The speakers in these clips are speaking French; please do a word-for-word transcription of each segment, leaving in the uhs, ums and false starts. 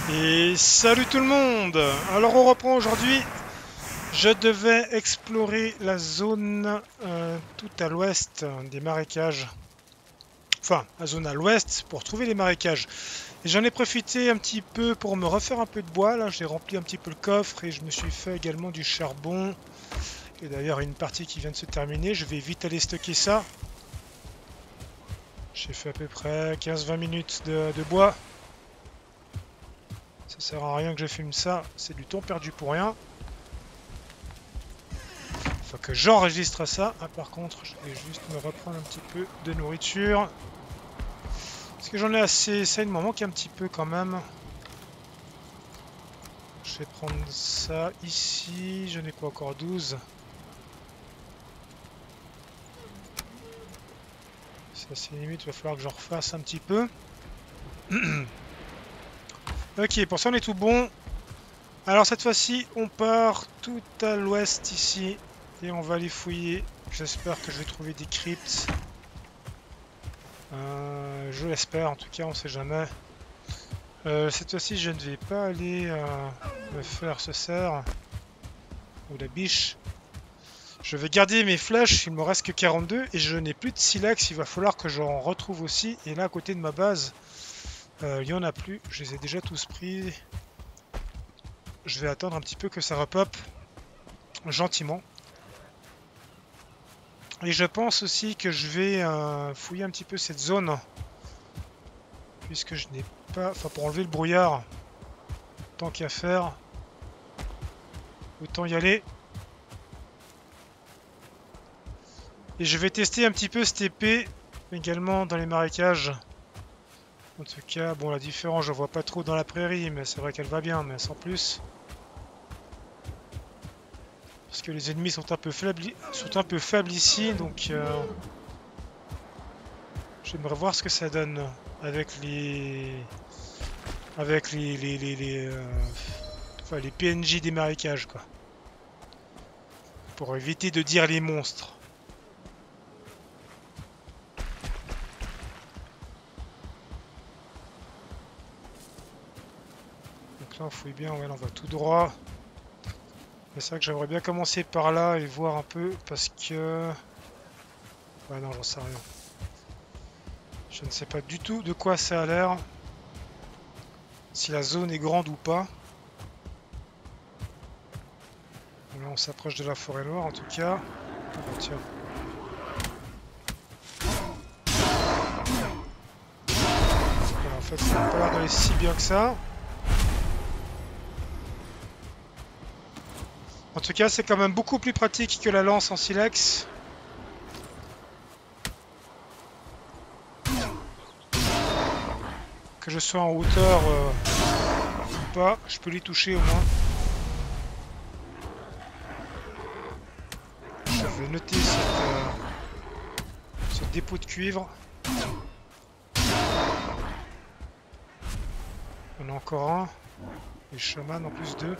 Et salut tout le monde! Alors on reprend aujourd'hui. Je devais explorer la zone euh, tout à l'ouest des marécages. Enfin, la zone à l'ouest pour trouver les marécages. Et j'en ai profité un petit peu pour me refaire un peu de bois. Là, j'ai rempli un petit peu le coffre et je me suis fait également du charbon. Et d'ailleurs, une partie qui vient de se terminer. Je vais vite aller stocker ça. J'ai fait à peu près quinze vingt minutes de, de bois. Ça sert à rien que je filme ça, c'est du temps perdu pour rien. Faut que j'enregistre ça. Ah, par contre, je vais juste me reprendre un petit peu de nourriture. Parce que j'en ai assez, ça il me manque un petit peu quand même. Je vais prendre ça ici, j'en ai quoi encore douze. Ça c'est limite, il va falloir que j'en refasse un petit peu. Ok, pour ça on est tout bon. Alors cette fois-ci, on part tout à l'ouest ici. Et on va aller fouiller. J'espère que je vais trouver des cryptes. Euh, je l'espère, en tout cas, on sait jamais. Euh, cette fois-ci, je ne vais pas aller euh, me faire ce cerf. Ou la biche. Je vais garder mes flèches, il me reste que quarante-deux. Et je n'ai plus de silex, il va falloir que j'en retrouve aussi. Et là, à côté de ma base, euh, il n'y en a plus. Je les ai déjà tous pris. Je vais attendre un petit peu que ça repop. Gentiment. Et je pense aussi que je vais euh, fouiller un petit peu cette zone. Puisque je n'ai pas... Enfin, pour enlever le brouillard. Tant qu'à faire. Autant y aller. Et je vais tester un petit peu cette épée. Également dans les marécages. En tout cas, bon, la différence, je vois pas trop dans la prairie. Mais c'est vrai qu'elle va bien, mais sans plus. Parce que les ennemis sont un peu faibles, sont un peu faibles ici. Donc... Euh... J'aimerais voir ce que ça donne avec les avec les les, les, les, euh... enfin, les P N J des marécages quoi. Pour éviter de dire les monstres. Donc là on fouille bien, ouais, là, on va tout droit. Mais c'est vrai que j'aimerais bien commencer par là et voir un peu parce que... Ouais non j'en sais rien. Je ne sais pas du tout de quoi ça a l'air. Si la zone est grande ou pas. Là on s'approche de la forêt noire en tout cas. Ah, bah, tiens. Voilà, en fait ça n'a pas l'air d'aller si bien que ça. En tout cas c'est quand même beaucoup plus pratique que la lance en silex. Que je sois en hauteur euh, ou pas, je peux les toucher au moins. Je vais noter cette, euh, ce dépôt de cuivre. On a encore un. Les chamans en plus deux.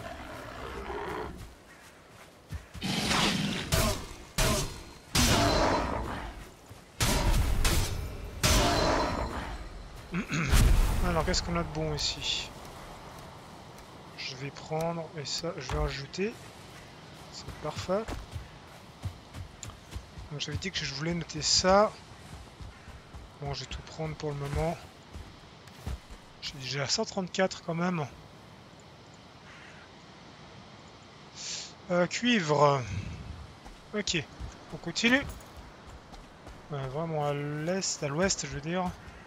Alors qu'est-ce qu'on a de bon ici? Je vais prendre et ça je vais rajouter. C'est parfait. Donc j'avais dit que je voulais noter ça. Bon je vais tout prendre pour le moment. J'ai déjà cent trente-quatre quand même. Euh, cuivre. Ok, on continue. Ouais, vraiment à l'est, à l'ouest je veux dire.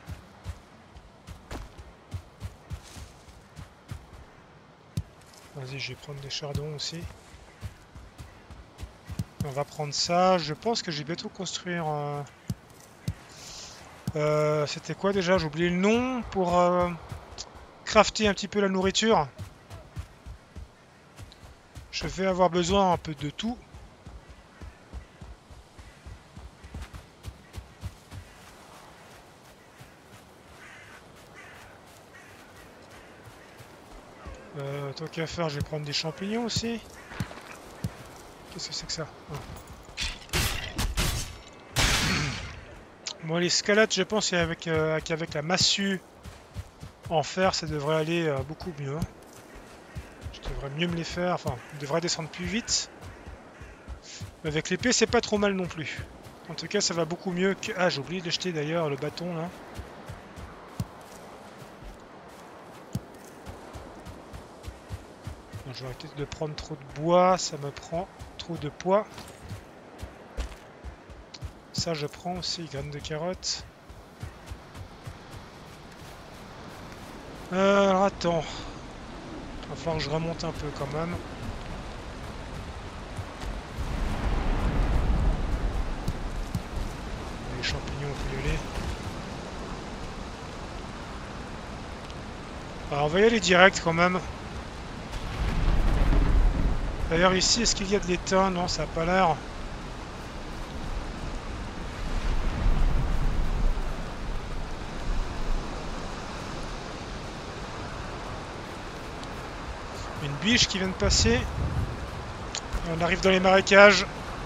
Vas-y, je vais prendre des chardons aussi. On va prendre ça. Je pense que je vais bientôt construire... Euh... Euh, C'était quoi déjà? J'ai oublié le nom pour euh, crafter un petit peu la nourriture. Je vais avoir besoin un peu de tout. Euh, tant qu'à faire, je vais prendre des champignons aussi. Qu'est-ce que c'est que ça? Ah. Bon, l'escalade, je pense qu'avec euh, qu'avec la massue, En fer, ça devrait aller euh, beaucoup mieux. Je devrais mieux me les faire. Enfin, je devrais descendre plus vite. Mais avec l'épée, c'est pas trop mal non plus. En tout cas, ça va beaucoup mieux que... Ah, j'ai oublié de jeter d'ailleurs le bâton là. Je vais arrêter de prendre trop de bois, ça me prend trop de poids. Ça, je prends aussi, graines de carottes. Euh, alors attends. Il va falloir que je remonte un peu quand même. Les champignons, on peut y aller. Alors, on va y aller direct quand même. D'ailleurs, ici, est-ce qu'il y a de l'étain? Non, ça n'a pas l'air. Une biche qui vient de passer. Et on arrive dans les marécages.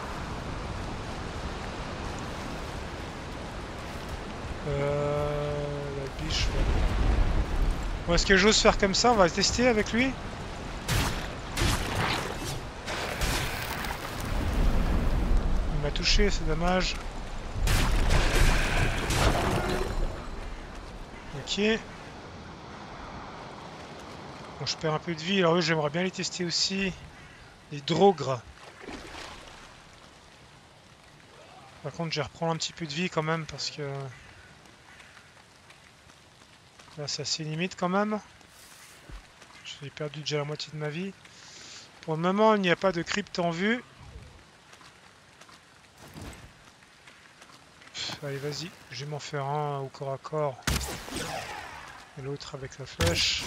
Euh, la biche. Bon, est-ce que j'ose faire comme ça? On va tester avec lui. Il m'a touché, c'est dommage. Ok. Bon, je perds un peu de vie. Alors eux, j'aimerais bien les tester aussi. Les drogres. Par contre, je vais reprendre un petit peu de vie quand même parce que... Là, c'est assez limite quand même. J'ai perdu déjà la moitié de ma vie. Pour le moment, il n'y a pas de crypte en vue. Pff, allez, vas-y. Je vais m'en faire un au corps à corps. Et l'autre avec la flèche.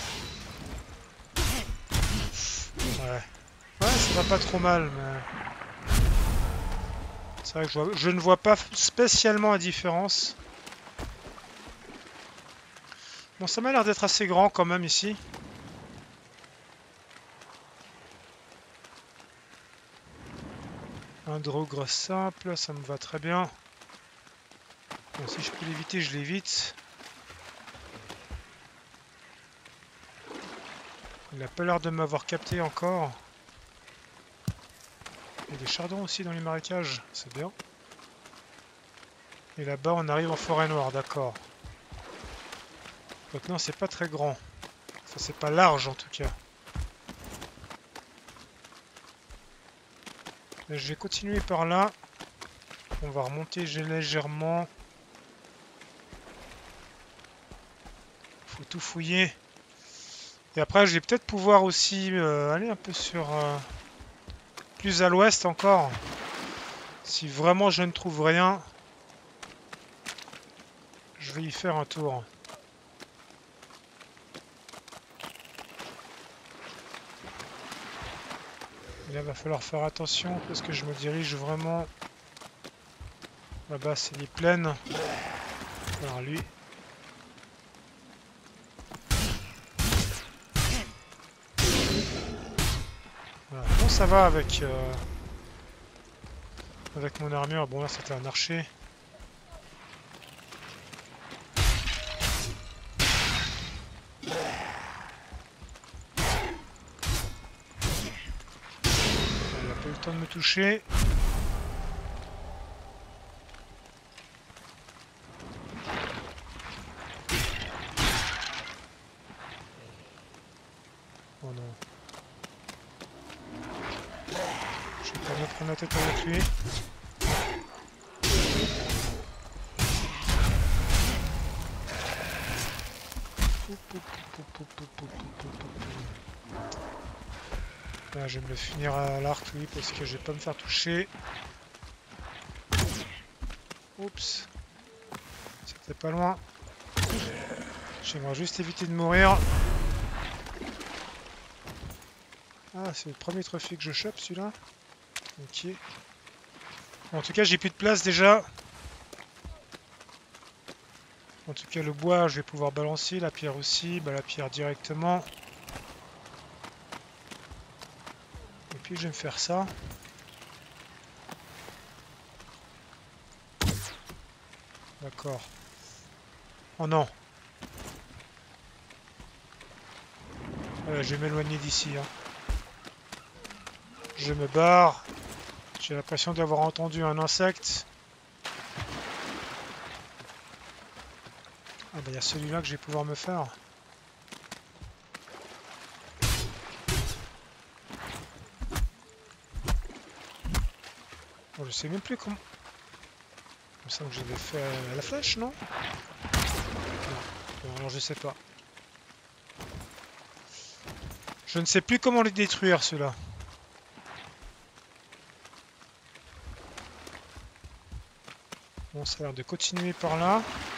Ouais. Ouais, ça va pas trop mal, mais... C'est vrai que je, vois... je ne vois pas spécialement la différence. Bon, ça m'a l'air d'être assez grand quand même ici. Un drogre simple, ça me va très bien. Bon, si je peux l'éviter, je l'évite. Il n'a pas l'air de m'avoir capté encore. Il y a des chardons aussi dans les marécages, c'est bien. Et là-bas, on arrive en forêt noire, d'accord. Donc non, c'est pas très grand. Ça, c'est pas large en tout cas. Et je vais continuer par là. On va remonter légèrement. Faut tout fouiller. Et après, je vais peut-être pouvoir aussi euh, aller un peu sur... Euh, plus à l'ouest encore. Si vraiment je ne trouve rien, je vais y faire un tour. Et là, il va falloir faire attention parce que je me dirige vraiment... Là-bas, c'est les plaines. Alors lui... Voilà. Bon, ça va avec... Euh, avec mon armure. Bon, là, c'était un archer. Il n'a pas eu le temps de me toucher. Oh non. Je vais pas me prendre la tête avec lui. Là, je vais me le finir à l'arc, oui, parce que je vais pas me faire toucher. Oups. C'était pas loin. J'aimerais juste éviter de mourir. Ah, c'est le premier trophée que je chope, celui-là. Ok. Bon, en tout cas, j'ai plus de place déjà. En tout cas, le bois, je vais pouvoir balancer. La pierre aussi. Bah, la pierre directement. Et puis, je vais me faire ça. D'accord. Oh non. Ouais, je vais m'éloigner d'ici. Hein. Je me barre. J'ai l'impression d'avoir entendu un insecte. Ah bah il y a celui-là que je vais pouvoir me faire. Bon, je sais même plus comment... Il me semble que je l'ai fait à la flèche, non? Non. Bon, alors je sais pas. Je ne sais plus comment les détruire, ceux-là. Bon, ça a l'air de continuer par là.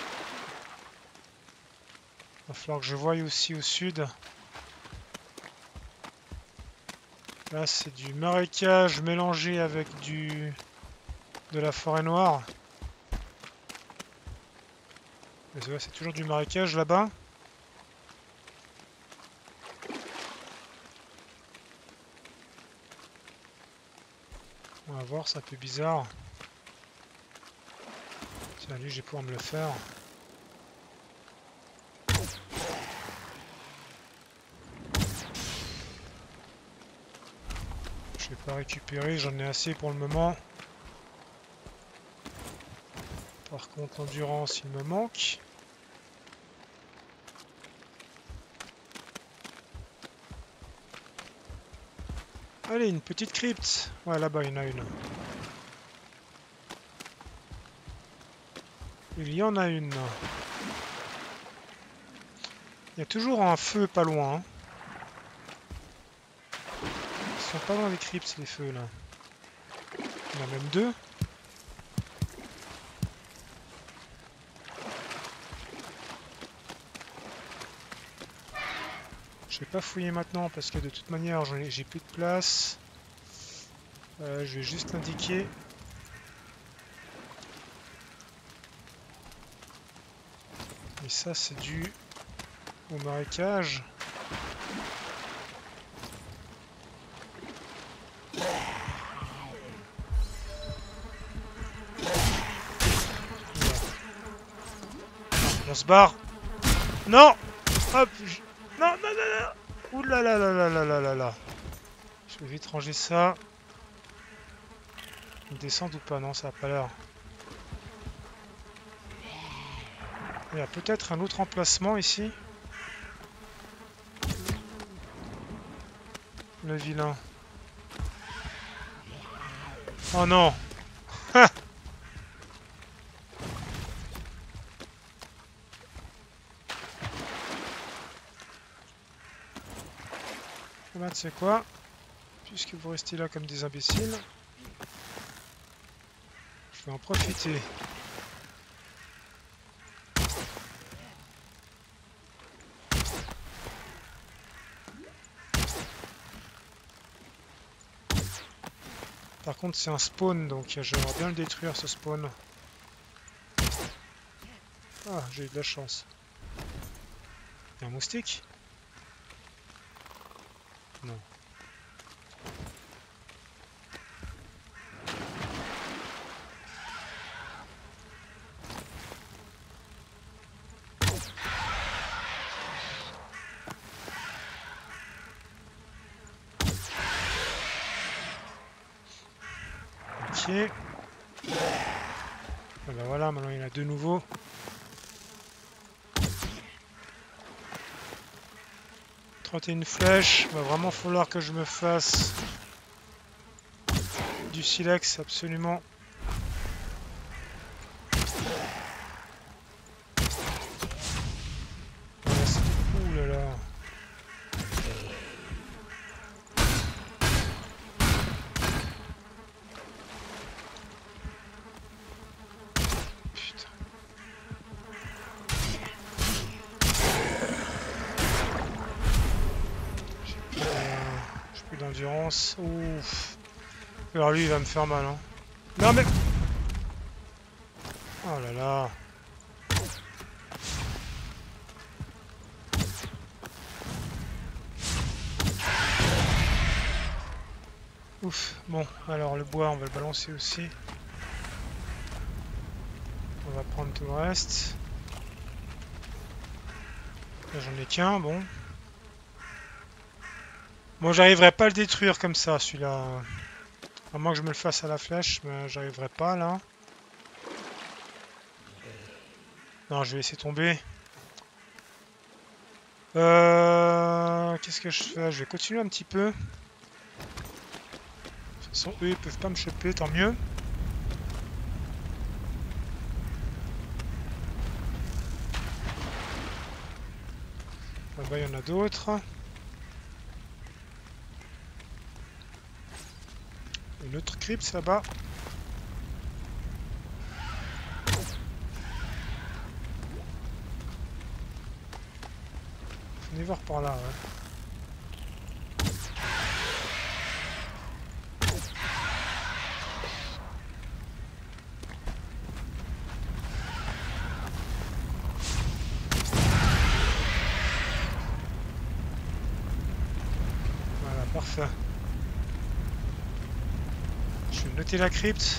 Il va falloir que je voie aussi au sud. Là, c'est du marécage mélangé avec du de la forêt noire. C'est toujours du marécage là-bas. On va voir, c'est un peu bizarre. Tiens, lui, je vais pouvoir me le faire. Je vais pas récupérer, j'en ai assez pour le moment. Par contre, l'endurance, il me manque. Allez, une petite crypte. Ouais, là-bas, il y en a une. Il y en a une. Il y a toujours un feu pas loin. Hein. Ils sont pas loin des cryptes, les feux, là. Il y en a même deux. Je vais pas fouiller maintenant parce que de toute manière j'ai plus de place. Euh, je vais juste l'indiquer. Et ça c'est dû au marécage. On se barre. Non. Hop. Non, non, non, non. Ouh là là là là là là là là. Je vais vite ranger ça. Une descente ou pas? Non, ça a pas l'air. Il y a peut-être un autre emplacement ici. Le vilain. Oh non. Eh ben, tu sais quoi? Puisque vous restez là comme des imbéciles, je vais en profiter. Par contre, c'est un spawn, donc j'aimerais bien le détruire, ce spawn. Ah, j'ai eu de la chance. Il y a un moustique? Non. Ok. Et ben voilà, maintenant il y en a deux nouveaux. trente et une flèches, il va vraiment falloir que je me fasse du silex absolument. Ouh là là. Putain. J'ai plus d'endurance. Ouf. Alors lui il va me faire mal hein. Non mais... Oh là là. Ouf. Bon, alors le bois on va le balancer aussi. On va prendre tout le reste. Là j'en ai qu'un, bon. Bon, j'arriverai pas à le détruire comme ça, celui-là. À moins que je me le fasse à la flèche, mais j'arriverai pas là. Non, je vais laisser tomber. Euh... Qu'est-ce que je fais? Je vais continuer un petit peu. De toute façon, eux, ils peuvent pas me choper, tant mieux. Là-bas, il y en a d'autres. Une autre crypte là-bas. Venez voir par là, ouais. Voilà, parfait. Je vais noter la crypte.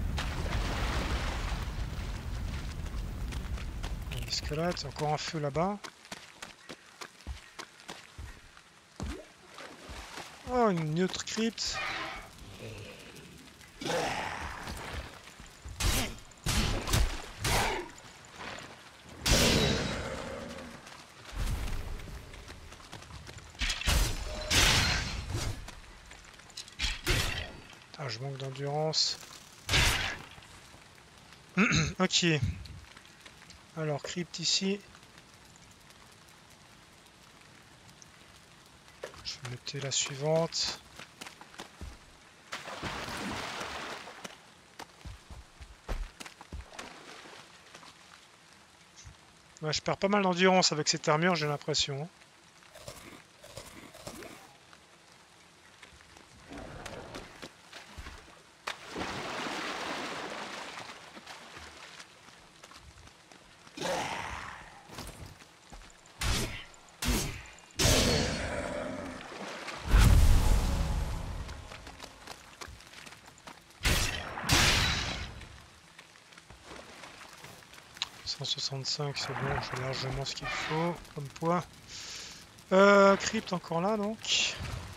Des squelettes, encore un feu là-bas. Oh, une autre crypte. Ah, je manque d'endurance. Ok. Alors, crypte ici. Je vais noter la suivante. Ouais, je perds pas mal d'endurance avec cette armure, j'ai l'impression. cent soixante-cinq, c'est bon, j'ai largement ce qu'il faut comme poids. Euh, crypte encore là donc.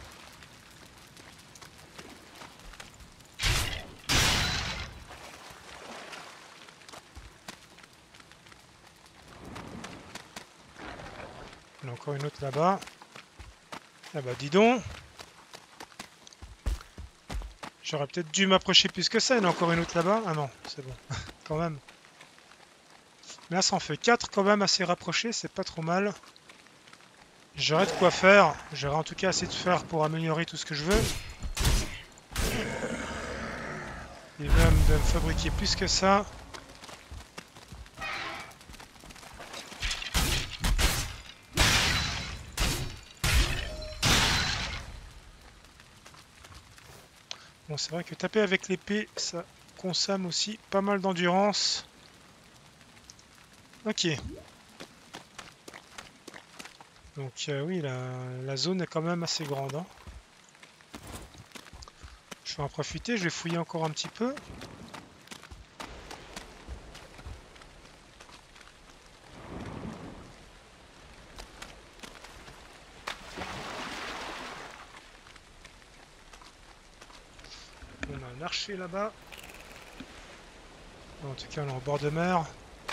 Il y en a encore une autre là-bas. Ah bah dis donc. J'aurais peut-être dû m'approcher plus que ça. Il y en a encore une autre là-bas. Ah non, c'est bon. Quand même. Mais là, ça en fait quatre quand même assez rapprochés. C'est pas trop mal. J'aurais de quoi faire. J'aurais en tout cas assez de faire pour améliorer tout ce que je veux. Et même de me fabriquer plus que ça. Bon, c'est vrai que taper avec l'épée, ça consomme aussi pas mal d'endurance. Ok. Donc euh, oui, la, la zone est quand même assez grande. Hein. Je vais en profiter, je vais fouiller encore un petit peu. On a un archer là-bas. En tout cas, on est en bord de mer.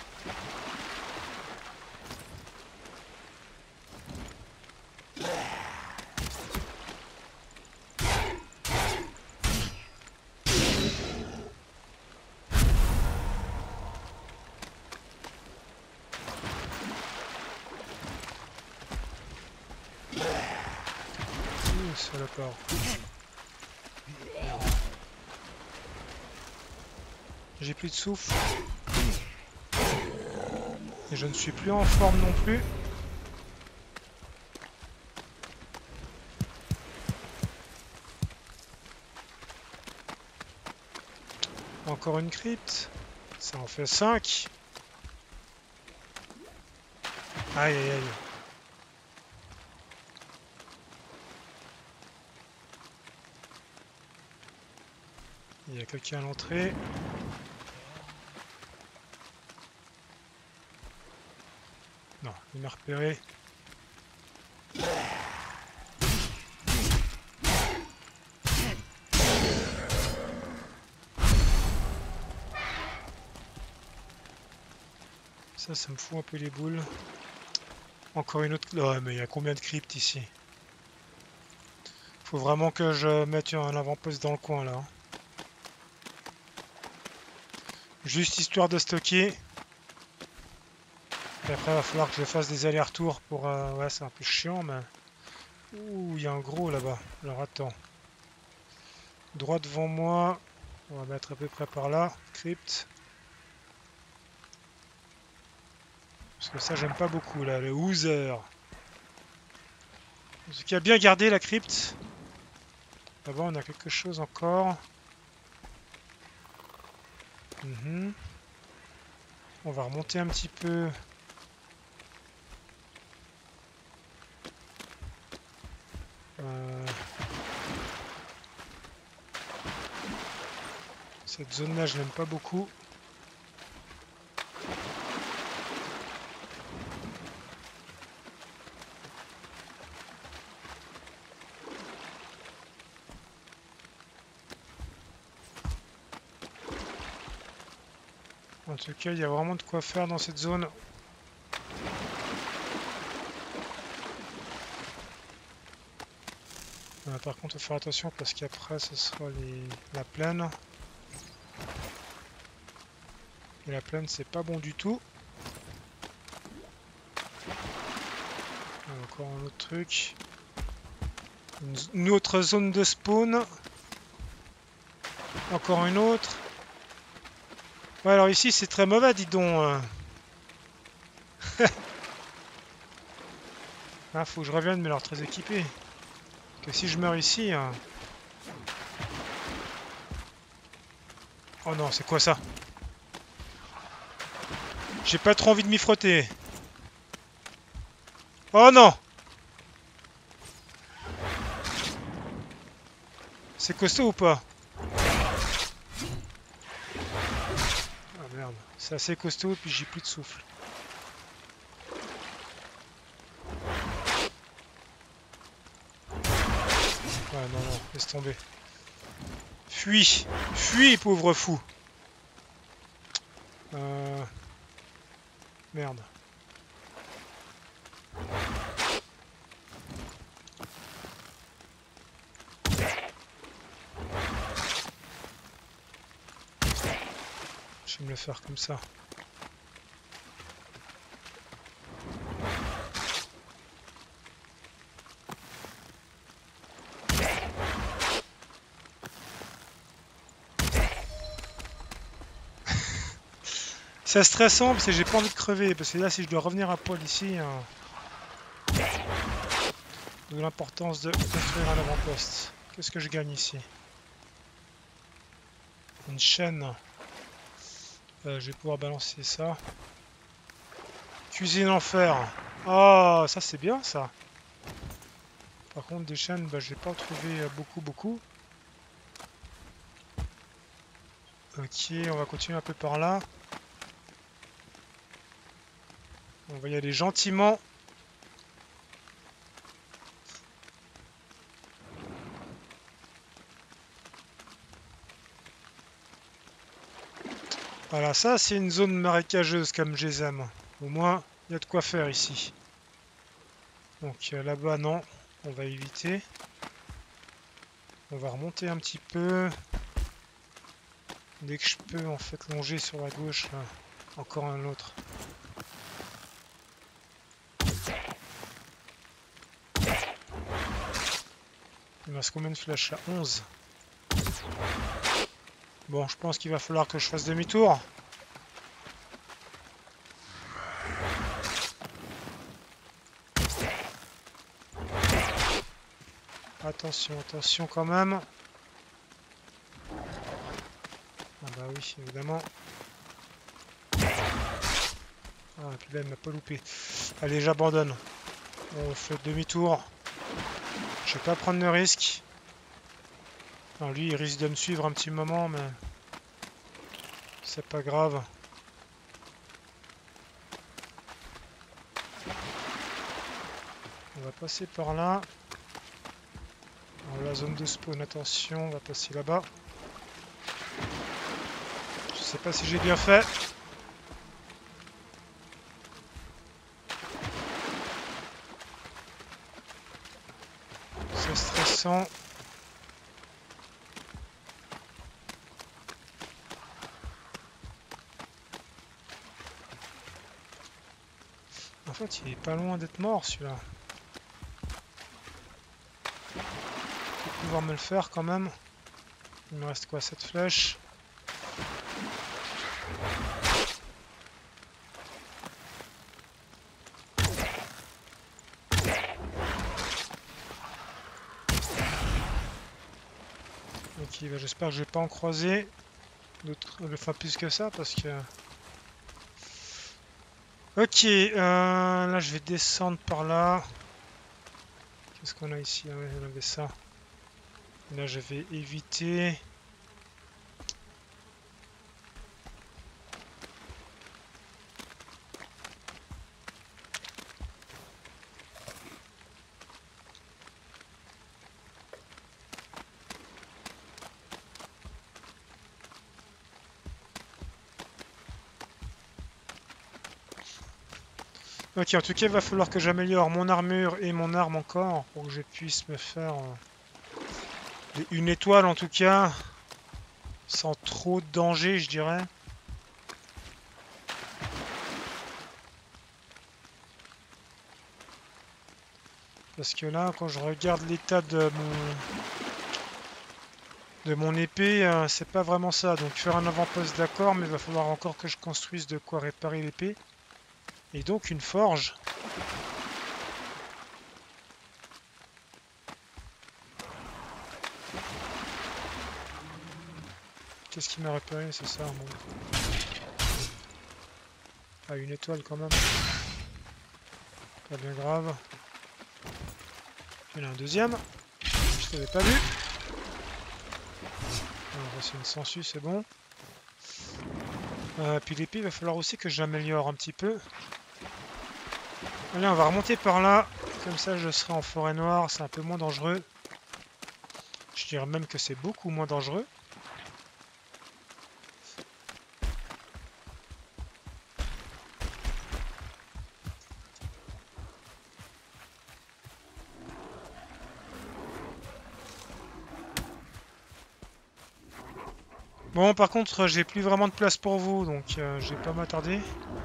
Ouh, sur le port. J'ai plus de souffle. Et je ne suis plus en forme non plus. Encore une crypte. Ça en fait cinq. Aïe aïe aïe. Il y a quelqu'un à l'entrée. Non, il m'a repéré. Ça, ça me fout un peu les boules. Encore une autre... Oh, mais il y a combien de cryptes ici? Faut vraiment que je mette un avant-poste dans le coin, là. Juste histoire de stocker. Et après, il va falloir que je fasse des allers-retours pour... Euh... Ouais, c'est un peu chiant, mais... Ouh, il y a un gros là-bas. Alors, attends. Droit devant moi. On va mettre à peu près par là. Crypte. Parce que ça, j'aime pas beaucoup, là. Le Hooser. Ce qui a bien gardé la crypte. Là-bas, on a quelque chose encore. Mm-hmm. On va remonter un petit peu. Euh... Cette zone-là, je l'aime pas beaucoup. En tout cas, il y a vraiment de quoi faire dans cette zone. Euh, par contre, il faut faire attention parce qu'après, ce sera les... la plaine. Et la plaine, c'est pas bon du tout. Encore un autre truc. Une, une autre zone de spawn. Encore une autre. Ouais, alors ici, c'est très mauvais, dis donc. Ah, faut que je revienne, mais alors très équipé. Que si je meurs ici... Hein... Oh non, c'est quoi ça? J'ai pas trop envie de m'y frotter. Oh non! C'est costaud ou pas? Ah merde, c'est assez costaud et puis j'ai plus de souffle. Ouais, non, non, laisse tomber. Fuis! Fuis, pauvre fou! Euh... Merde. Je vais me le faire comme ça. C'est stressant parce que j'ai pas envie de crever. Parce que là, si je dois revenir à poil ici, hein, de l'importance de construire un avant-poste. Qu'est-ce que je gagne ici? Une chaîne. Euh, je vais pouvoir balancer ça. Cuisine en fer. Oh, ça c'est bien ça. Par contre, des chaînes, bah, je vais pas en trouver beaucoup, beaucoup. Ok, on va continuer un peu par là. On va y aller gentiment. Voilà, ça c'est une zone marécageuse comme je les aime. Au moins, il y a de quoi faire ici. Donc euh, là-bas, non. On va éviter. On va remonter un petit peu. Dès que je peux, en fait, longer sur la gauche. Là. Encore un autre. Il me reste combien de flèches là? onze. Bon, je pense qu'il va falloir que je fasse demi-tour. Attention, attention quand même. Ah bah oui, évidemment. Ah, et puis là, il m'a pas loupé. Allez, j'abandonne. On fait demi-tour. Je vais pas prendre le risque. Alors lui, il risque de me suivre un petit moment, mais c'est pas grave. On va passer par là. Alors, la zone de spawn, attention, on va passer là-bas. Je sais pas si j'ai bien fait. peu stressant. En fait, il est pas loin d'être mort celui-là. Je vais pouvoir me le faire quand même. Il me reste quoi, cette flèche? Ok, bah j'espère que je vais pas en croiser d'autres, enfin plus que ça parce que. Ok, euh, là je vais descendre par là. Qu'est-ce qu'on a ici? Ah ouais, on avait ça. Là je vais éviter. Ok, en tout cas il va falloir que j'améliore mon armure et mon arme encore pour que je puisse me faire euh, une étoile en tout cas, sans trop de danger je dirais. Parce que là, quand je regarde l'état de mon, de mon épée, euh, c'est pas vraiment ça. Donc faire un avant-poste d'accord, mais il va falloir encore que je construise de quoi réparer l'épée. Et donc une forge. Qu'est-ce qui m'a réparé? C'est ça. Bon. Ah, une étoile quand même. Pas bien grave. Il y en a un deuxième. Je t'avais pas vu. Alors, c'est une sangsue, c'est bon. Euh, puis l'épée, il va falloir aussi que j'améliore un petit peu. Allez, on va remonter par là. Comme ça, je serai en forêt noire. C'est un peu moins dangereux. Je dirais même que c'est beaucoup moins dangereux. Bon, par contre, j'ai plus vraiment de place pour vous, donc euh, je vais pas m'attarder.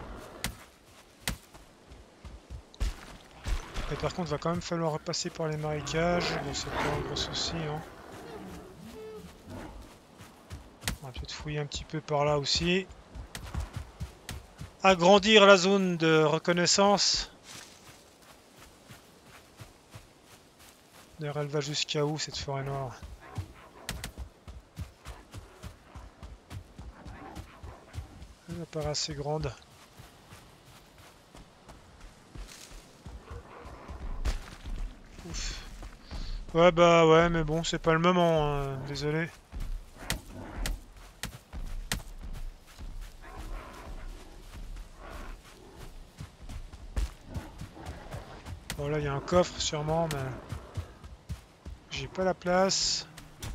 Et par contre, va quand même falloir repasser par les marécages. Bon, c'est pas un gros souci. Hein. On va peut-être fouiller un petit peu par là aussi. Agrandir la zone de reconnaissance. D'ailleurs, elle va jusqu'à où cette forêt noire? Elle n'est pas assez grande. Ouf. Ouais, bah ouais, mais bon, c'est pas le moment, hein, désolé. Bon, là, il y a un coffre sûrement, mais j'ai pas la place.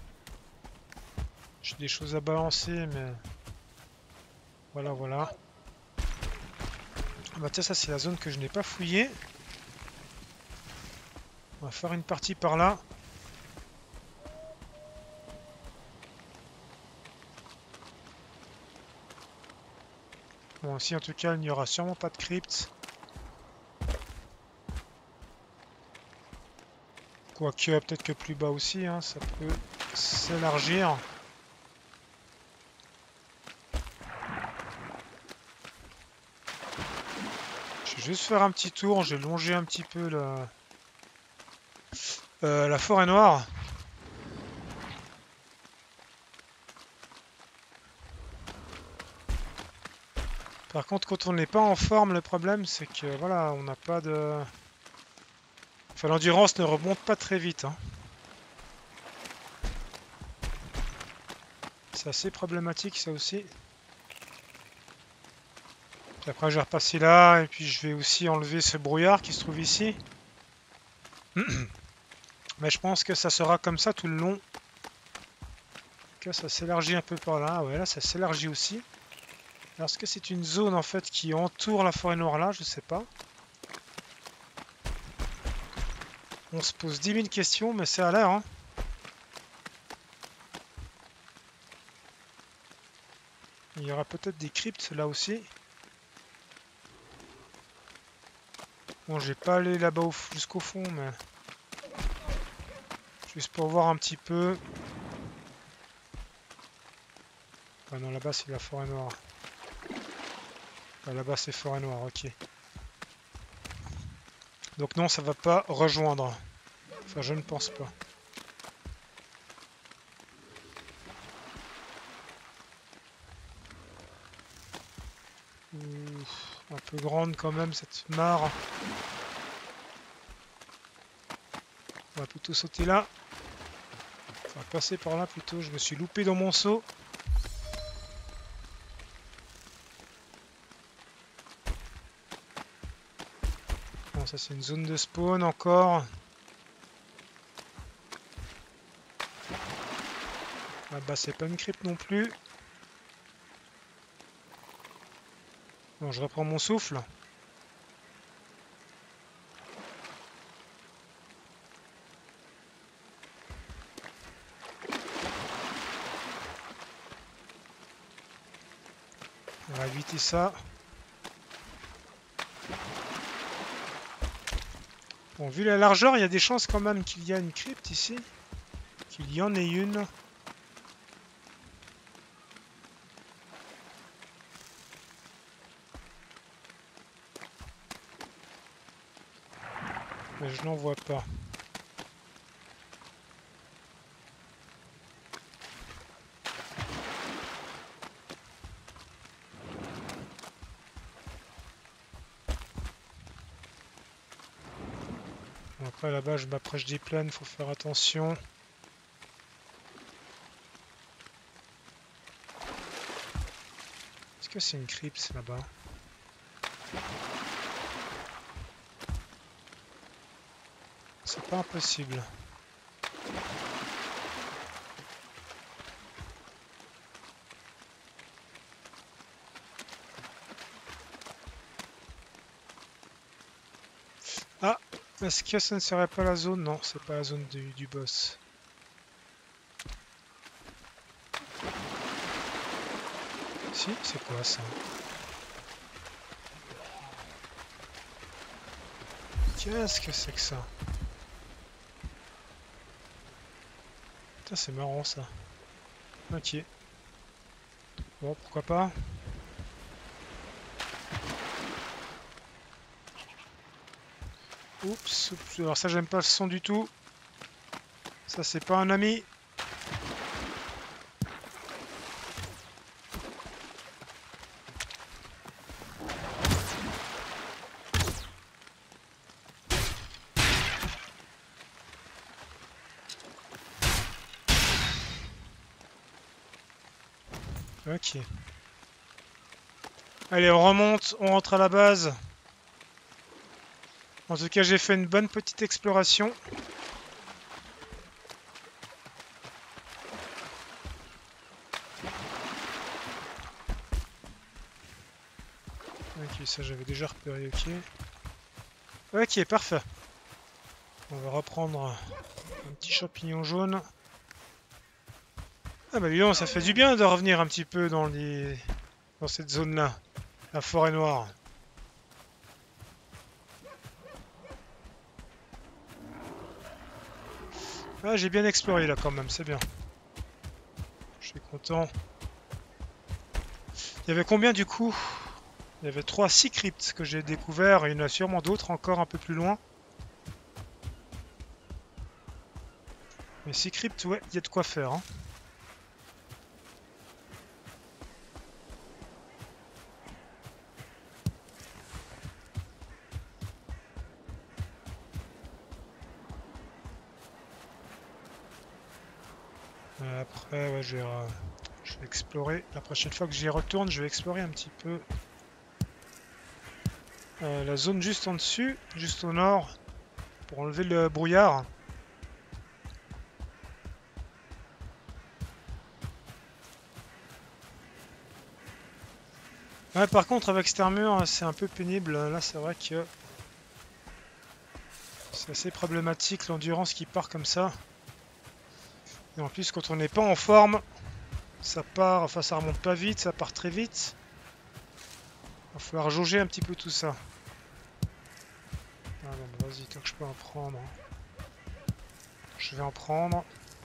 J'ai des choses à balancer, mais voilà, voilà. Ah bah tiens, ça c'est la zone que je n'ai pas fouillée. On va faire une partie par là. Bon, ici en tout cas, il n'y aura sûrement pas de crypte. Quoique, peut-être que plus bas aussi, hein, ça peut s'élargir. Je vais juste faire un petit tour, j'ai longé un petit peu la, euh, la forêt noire. Par contre, quand on n'est pas en forme, le problème c'est que voilà, on n'a pas de... Enfin, l'endurance ne remonte pas très vite. Hein. C'est assez problématique ça aussi. Puis après je vais repasser là et puis je vais aussi enlever ce brouillard qui se trouve ici. Mais je pense que ça sera comme ça tout le long. Que ça s'élargit un peu par là. Ouais, là ça s'élargit aussi. Alors est-ce que c'est une zone en fait qui entoure la forêt noire là? Je sais pas. On se pose dix mille questions, mais c'est à l'air, hein. Il y aura peut-être des cryptes là aussi. Bon, j'ai pas allé là-bas jusqu'au fond, mais... Juste pour voir un petit peu. Ah non, là-bas c'est la forêt noire. Ah, là-bas c'est forêt noire, ok. Donc non, ça va pas rejoindre. Enfin, je ne pense pas. Ouf, un peu grande quand même cette mare. On va plutôt sauter là. On va passer par là plutôt. Je me suis loupé dans mon saut. Bon, ça c'est une zone de spawn encore. Ah bah c'est pas une crypte non plus. Bon, je reprends mon souffle. On va éviter ça. Bon, vu la largeur, il y a des chances quand même qu'il y a une crypte ici. Qu'il y en ait une. Mais je n'en vois pas. Bon, après là-bas, je m'approche des plaines, faut faire attention. Est-ce que c'est une crypte là-bas? C'est pas impossible. Ah, est-ce que ça ne serait pas la zone? Non, c'est pas la zone du, du boss. Si, c'est quoi ça? Qu'est-ce que c'est que ça? Putain, c'est marrant ça. Ok. Bon, pourquoi pas. Oups, oups. Alors ça, j'aime pas le son du tout. Ça, c'est pas un ami. Ok. Allez, on remonte, on rentre à la base. En tout cas, j'ai fait une bonne petite exploration. Ok, ça j'avais déjà repéré, ok. Ok, parfait. On va reprendre un petit champignon jaune. Ah bah évidemment, ça fait du bien de revenir un petit peu dans les... dans cette zone-là. La forêt noire. Ah, j'ai bien exploré là quand même, c'est bien. Je suis content. Il y avait combien du coup? Il y avait trois six cryptes que j'ai découvert et il y en a sûrement d'autres encore un peu plus loin. Mais six cryptes, ouais, il y a de quoi faire. Hein. Euh, après, ouais, je vais, euh, je vais explorer. La prochaine fois que j'y retourne, je vais explorer un petit peu euh, la zone juste en dessus, juste au nord, pour enlever le brouillard. Ouais, par contre, avec cet armure, c'est un peu pénible. Là, c'est vrai que C'est assez problématique l'endurance qui part comme ça. Et en plus quand on n'est pas en forme, ça part, enfin ça remonte pas vite, ça part très vite. Il va falloir jauger un petit peu tout ça. Ah bon, vas-y, tant que je peux en prendre. Je vais en prendre.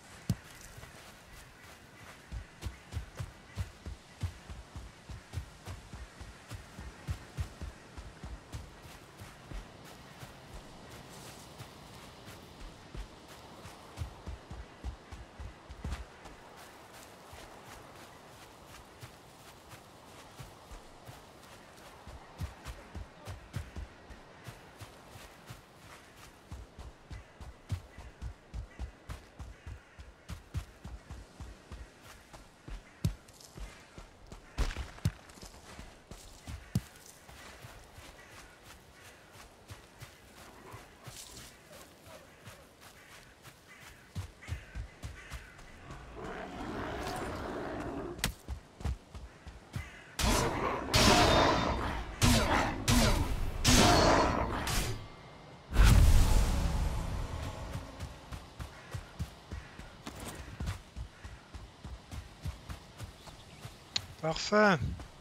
Parfait.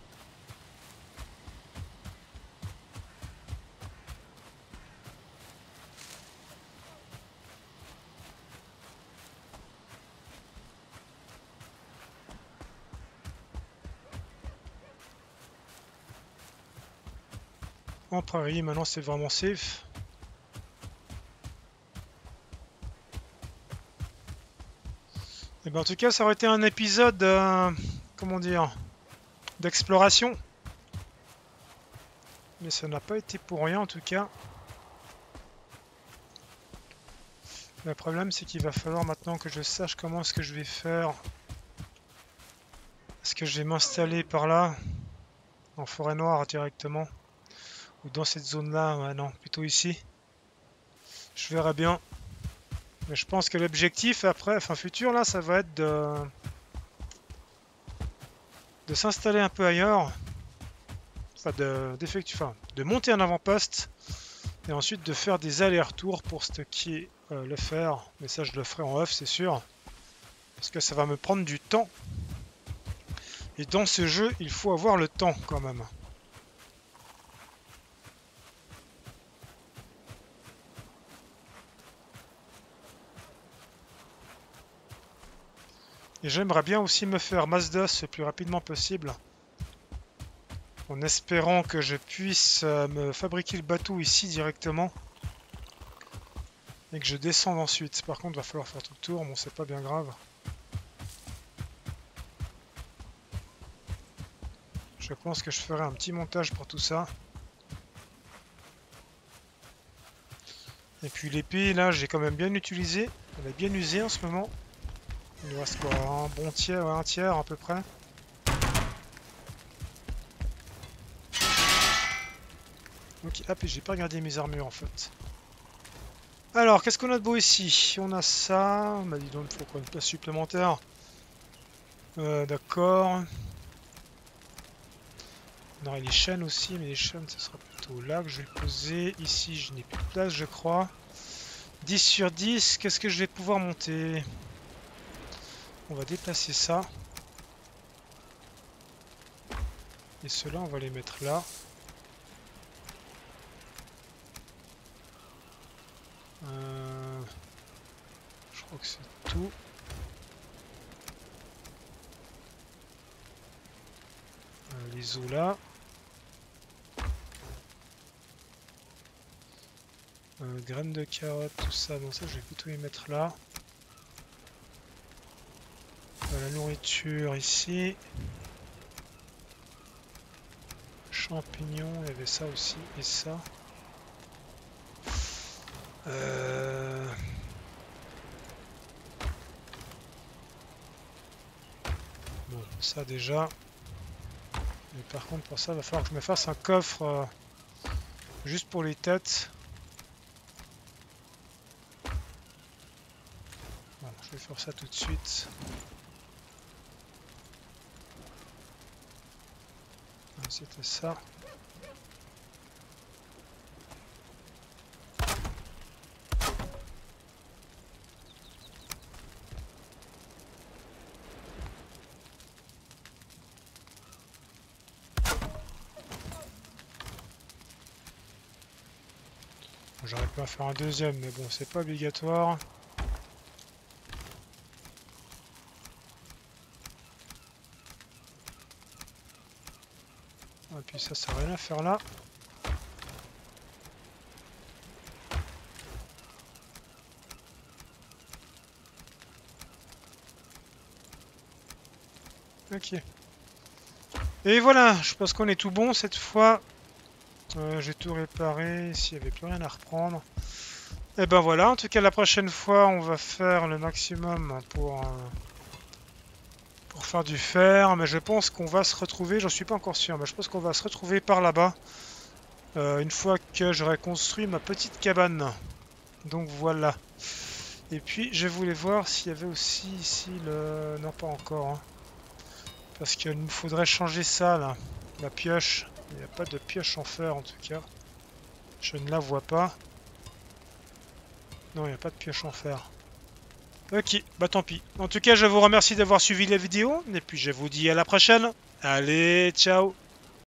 En prairie, maintenant c'est vraiment safe. Et ben en tout cas, ça aurait été un épisode, euh, comment dire, d'exploration. Mais ça n'a pas été pour rien en tout cas. Le problème c'est qu'il va falloir maintenant que je sache comment est-ce que je vais faire. Est-ce que je vais m'installer par là, en forêt noire directement, ou dans cette zone là, ouais, non, plutôt ici. Je verrai bien. Mais je pense que l'objectif après, enfin futur là, ça va être de, de s'installer un peu ailleurs. Enfin de, d'effectuer, enfin, de monter un avant-poste et ensuite de faire des allers-retours pour stocker euh, le fer. Mais ça je le ferai en off c'est sûr. Parce que ça va me prendre du temps. Et dans ce jeu, il faut avoir le temps quand même. Et j'aimerais bien aussi me faire Mazdos le plus rapidement possible. En espérant que je puisse euh, me fabriquer le bateau ici directement. Et que je descende ensuite. Par contre, il va falloir faire tout le tour. Bon, c'est pas bien grave. Je pense que je ferai un petit montage pour tout ça. Et puis l'épée, là, j'ai quand même bien utilisé. Elle est bien usée en ce moment. Il nous reste quoi? Un bon tiers, un tiers à peu près. Ok, hop, et j'ai pas regardé mes armures en fait. Alors, qu'est-ce qu'on a de beau ici? On a ça. Bah dis donc, il faut quoi, une place supplémentaire. Euh, D'accord. On aurait les chaînes aussi, mais les chaînes, ce sera plutôt là que je vais le poser. Ici, je n'ai plus de place, je crois. dix sur dix, qu'est-ce que je vais pouvoir monter? On va déplacer ça. Et ceux-là, on va les mettre là. Euh, je crois que c'est tout. Euh, les os là. Euh, graines de carottes, tout ça. Donc ça, je vais plutôt les mettre là. Euh, la nourriture ici. Champignons, il y avait ça aussi. Et ça. Euh... Bon, ça déjà. Mais par contre, pour ça, il va falloir que je me fasse un coffre euh, juste pour les têtes. Bon, je vais faire ça tout de suite. C'était ça. J'aurais pu en faire un deuxième, mais bon, c'est pas obligatoire. Et puis ça, ça n'a rien à faire là. Ok. Et voilà, je pense qu'on est tout bon cette fois. Euh, J'ai tout réparé, s'il n'y avait plus rien à reprendre. Et ben voilà, en tout cas la prochaine fois on va faire le maximum pour, euh, pour faire du fer. Mais je pense qu'on va se retrouver, j'en suis pas encore sûr, mais je pense qu'on va se retrouver par là-bas. Euh, une fois que j'aurai construit ma petite cabane. Donc voilà. Et puis je voulais voir s'il y avait aussi ici le... Non, pas encore. Hein. Parce qu'il nous faudrait changer ça là. La pioche. Il n'y a pas de pioche en fer en tout cas. Je ne la vois pas. Non, il n'y a pas de pioche en fer. Ok, bah tant pis. En tout cas, je vous remercie d'avoir suivi la vidéo. Et puis je vous dis à la prochaine. Allez, ciao!